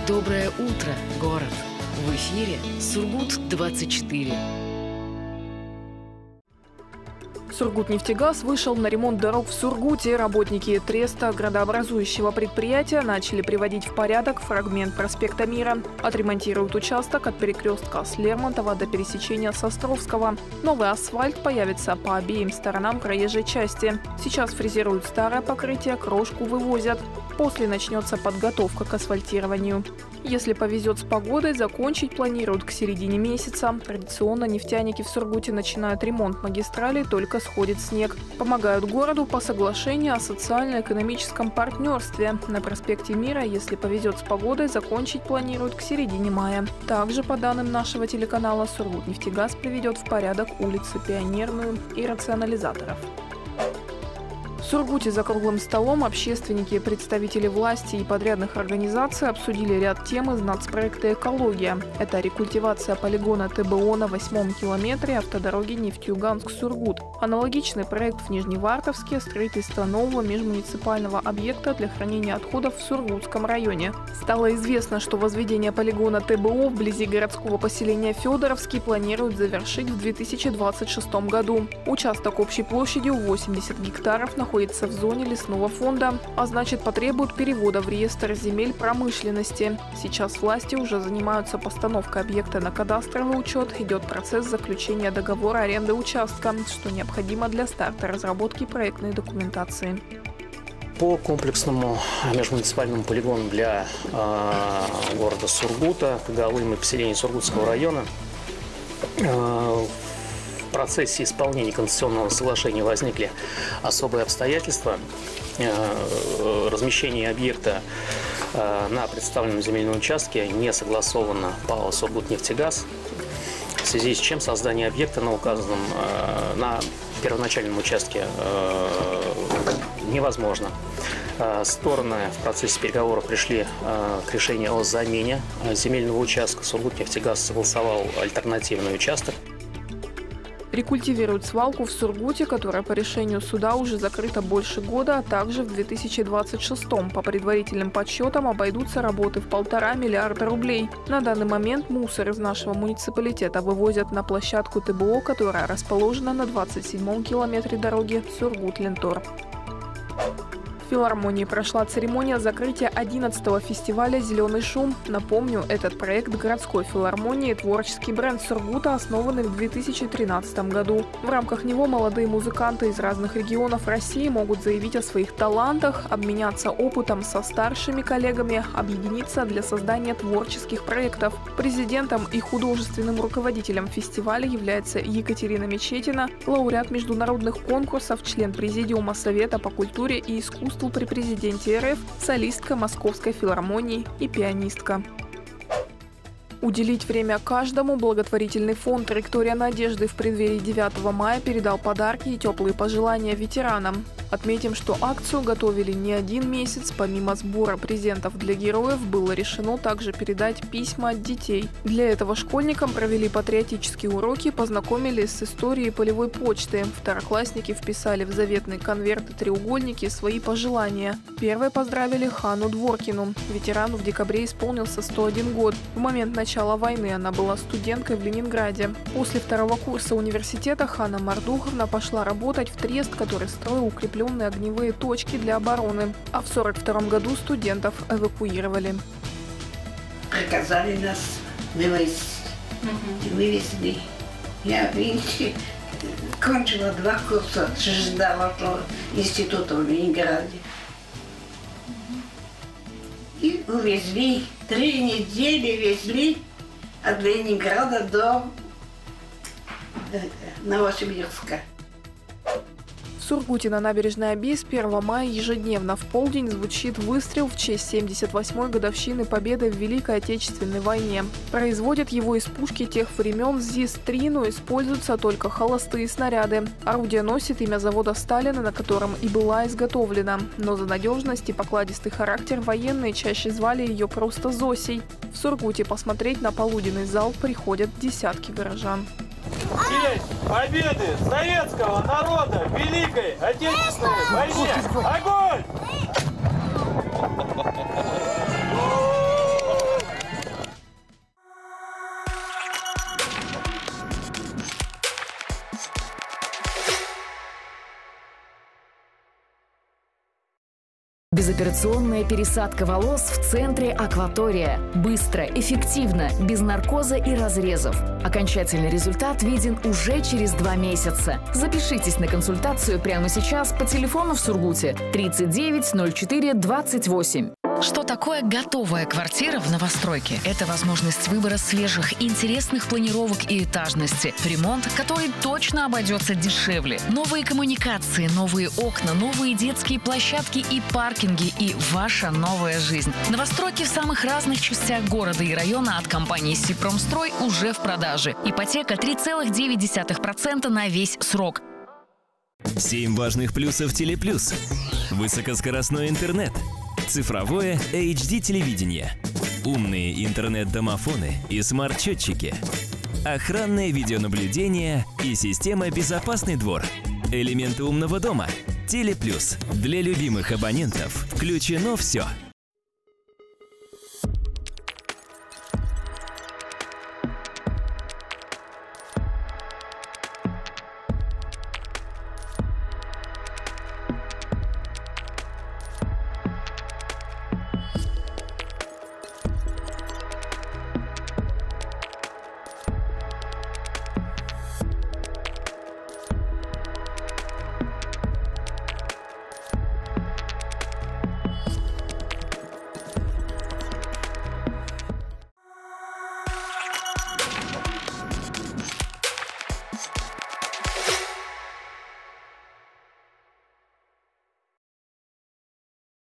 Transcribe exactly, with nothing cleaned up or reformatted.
Доброе утро, город! В эфире Сургут двадцать четыре. Сургутнефтегаз вышел на ремонт дорог в Сургуте. Работники Треста, градообразующего предприятия, начали приводить в порядок фрагмент проспекта Мира. Отремонтируют участок от перекрестка с Лермонтова до пересечения с Островского. Новый асфальт появится по обеим сторонам проезжей части. Сейчас фрезеруют старое покрытие, крошку вывозят. После начнется подготовка к асфальтированию. Если повезет с погодой, закончить планируют к середине месяца. Традиционно нефтяники в Сургуте начинают ремонт магистралей, только сходит снег. Помогают городу по соглашению о социально-экономическом партнерстве. На проспекте Мира, если повезет с погодой, закончить планируют к середине мая. Также, по данным нашего телеканала, Сургутнефтегаз приведет в порядок улицы Пионерную и рационализаторов. В Сургуте за круглым столом общественники, представители власти и подрядных организаций обсудили ряд тем из нацпроекта «Экология». Это рекультивация полигона ТБО на восьмом километре автодороги Нефтеюганск-Сургут. Аналогичный проект в Нижневартовске – строительство нового межмуниципального объекта для хранения отходов в Сургутском районе. Стало известно, что возведение полигона ТБО вблизи городского поселения Федоровский планируют завершить в две тысячи двадцать шестом году. Участок общей площадью восемьдесят гектаров находится в зоне лесного фонда, а значит потребуют перевода в реестр земель промышленности. Сейчас власти уже занимаются постановкой объекта на кадастровый учет, идет процесс заключения договора аренды участка, что необходимо для старта разработки проектной документации. По комплексному межмуниципальному полигону для э, города Сургута, Галым и поселения Сургутского района э, в процессе исполнения концессионного соглашения возникли особые обстоятельства. Размещение объекта на представленном земельном участке не согласовано ПАО «Сургутнефтегаз», в связи с чем создание объекта на указанном на первоначальном участке невозможно. Стороны в процессе переговоров пришли к решению о замене земельного участка. «Сургутнефтегаз» согласовал альтернативный участок. Рекультивируют свалку в Сургуте, которая по решению суда уже закрыта больше года, а также в две тысячи двадцать шестом. По предварительным подсчетам обойдутся работы в полтора миллиарда рублей. На данный момент мусор из нашего муниципалитета вывозят на площадку ТБО, которая расположена на двадцать седьмом километре дороги Сургут-Лентор. В филармонии прошла церемония закрытия одиннадцатого фестиваля «Зеленый шум». Напомню, этот проект городской филармонии – творческий бренд Сургута, основанный в две тысячи тринадцатом году. В рамках него молодые музыканты из разных регионов России могут заявить о своих талантах, обменяться опытом со старшими коллегами, объединиться для создания творческих проектов. Президентом и художественным руководителем фестиваля является Екатерина Мечетина, лауреат международных конкурсов, член Президиума Совета по культуре и искусству при президенте РФ, солистка Московской филармонии и пианистка. Уделить время каждому благотворительный фонд «Траектория надежды» в преддверии девятого мая передал подарки и теплые пожелания ветеранам. Отметим, что акцию готовили не один месяц. Помимо сбора презентов для героев, было решено также передать письма от детей. Для этого школьникам провели патриотические уроки, познакомились с историей полевой почты. Второклассники вписали в заветные конверты-треугольники свои пожелания. Первой поздравили Ханну Дворкину. Ветерану в декабре исполнился сто один год. В момент начала войны она была студенткой в Ленинграде. После второго курса университета Ханна Мардуховна пошла работать в Трест, который строил укрепленные огневые точки для обороны. А в сорок втором году студентов эвакуировали. Приказали нас вывезти. Угу. Вывезли. Я, видите, кончила два курса, ждала института в Ленинграде. И увезли. Три недели везли от Ленинграда до Новосибирска. В Сургуте на набережной Оби с первого мая ежедневно в полдень звучит выстрел в честь семьдесят восьмой годовщины победы в Великой Отечественной войне. Производят его из пушки тех времен ЗИС-три, но используются только холостые снаряды. Орудие носит имя завода Сталина, на котором и была изготовлена. Но за надежность и покладистый характер военные чаще звали ее просто Зосей. В Сургуте посмотреть на полуденный залп приходят десятки горожан. Честь победы советского народа в Великой Отечественной войне! Огонь! Безоперационная пересадка волос в центре «Акватория». Быстро, эффективно, без наркоза и разрезов. Окончательный результат виден уже через два месяца. Запишитесь на консультацию прямо сейчас по телефону в Сургуте тридцать девять ноль четыре двадцать восемь. Что такое готовая квартира в новостройке? Это возможность выбора свежих, интересных планировок и этажности. Ремонт, который точно обойдется дешевле. Новые коммуникации, новые окна, новые детские площадки и паркинги. И ваша новая жизнь. Новостройки в самых разных частях города и района от компании «Сипромстрой» уже в продаже. Ипотека три целых девять десятых процента на весь срок. Семь важных плюсов Телеплюс. Высокоскоростной интернет. Цифровое эйч ди-телевидение. Умные интернет-домофоны и смарт-счетчики. Охранное видеонаблюдение и система «Безопасный двор». Элементы умного дома. Телеплюс. Для любимых абонентов включено все.